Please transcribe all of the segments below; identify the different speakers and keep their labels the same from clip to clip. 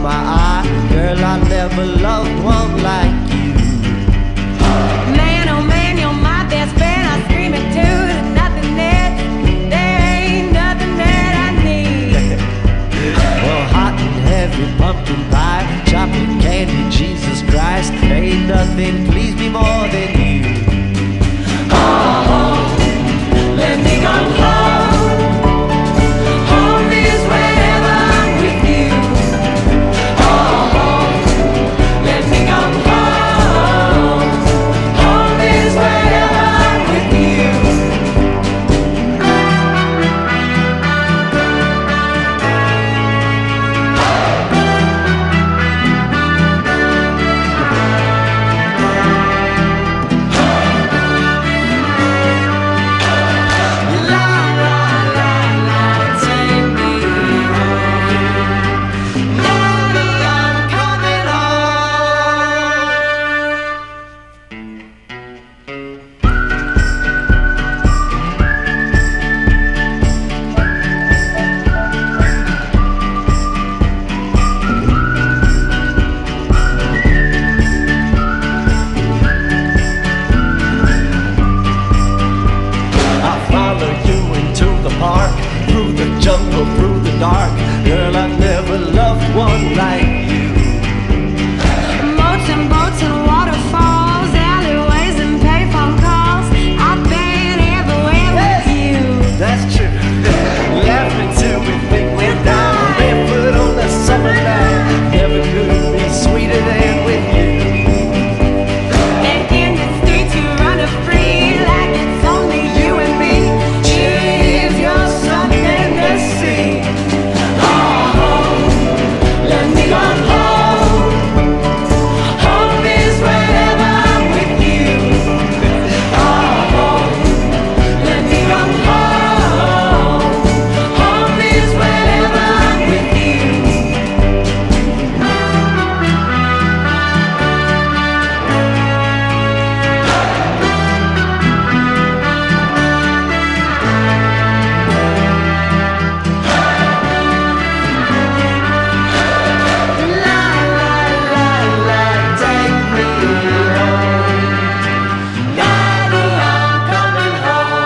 Speaker 1: my eye. Girl, I never loved one like you.
Speaker 2: Man, oh man, you're my best friend. I scream it too. There's nothing that, there ain't nothing that I need.
Speaker 1: Well, hot and heavy pumpkin pie, chocolate candy, Jesus Christ, ain't nothing please me more than you.
Speaker 2: Oh, let me go home. Home is wherever I'm with you. Oh, let me go home. Home is wherever I'm with you.
Speaker 1: Jungle through the dark, girl, I never loved one like you.
Speaker 2: Boats and boats and waterfalls, alleyways and payphone calls. I've been everywhere with you.
Speaker 1: That's true. Laughing till we think we're down, barefoot on the summer night. Never could be sweeter than with you.
Speaker 2: And in the streets you run free like it's only you and me. If you're something to see. Oh, let me go home. Home is wherever I'm with you. Oh, let me go home. Home is wherever I'm with you. La la la la, take me home. Daddy, I'm coming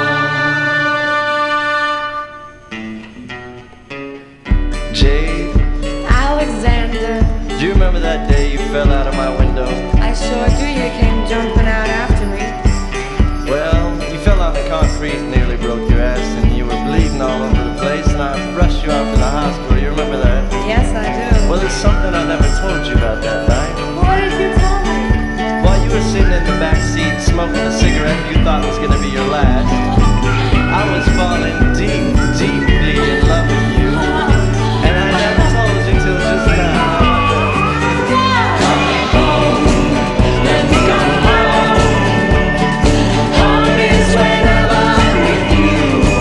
Speaker 2: home.
Speaker 1: Jade,
Speaker 2: Alexander,
Speaker 1: do you remember that day you fell out of my window?
Speaker 2: I sure do. You came jumping out after me.
Speaker 1: Well, you fell on the concrete, nearly broke your ass, and you were bleeding all over the place, and I rushed you off to the hospital. You remember that?
Speaker 2: Yes, I do.
Speaker 1: Well, there's something I never told you about that night.
Speaker 2: What did you tell me?
Speaker 1: While you were sitting in the back seat smoking a cigarette you thought was going to be your last, I was falling deep, deeply in love with you, and I never told you till just now.
Speaker 2: Let me go home. Home is wherever I'm with you.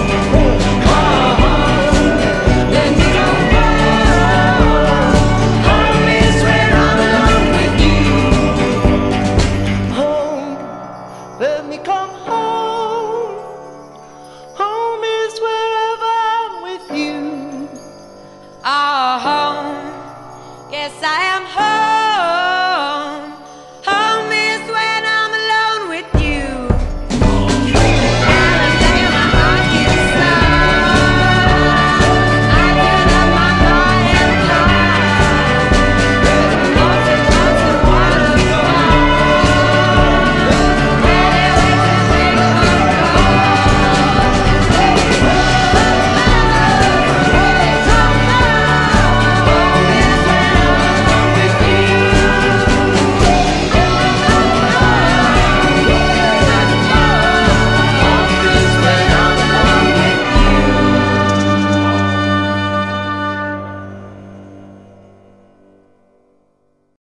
Speaker 2: Let me go home. Home is where I'm alone with you.
Speaker 1: Home, let me come home. Home is wherever I'm with you.
Speaker 2: Oh, home. Yes, I am home.